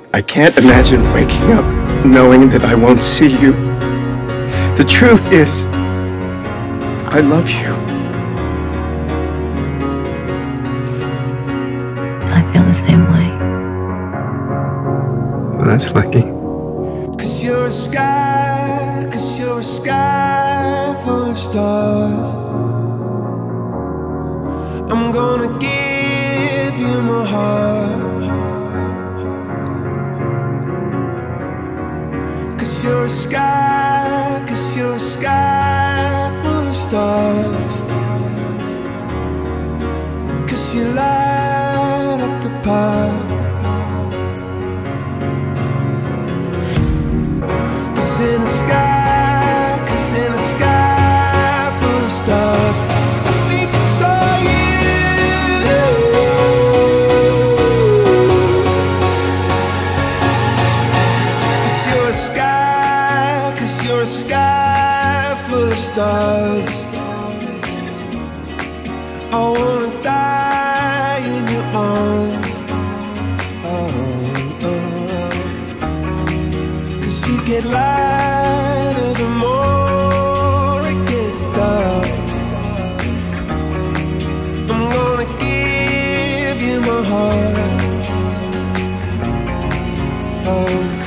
I can't imagine waking up knowing that I won't see you. The truth is, I love you. I feel the same way. Well, that's lucky. 'Cause you're a sky, 'cause you're a sky full of stars. I'm gonna give you my heart. 'Cause you're a sky, 'cause you're a sky full of stars. 'Cause you light up the park. 'Cause in the sky, 'cause in the sky full of stars, I think I saw you. 'Cause you're a sky, 'cause you're a sky full of stars. I wanna die in your arms. Oh, oh. 'Cause you get lighter the more it gets dark. I'm gonna give you my heart. Oh.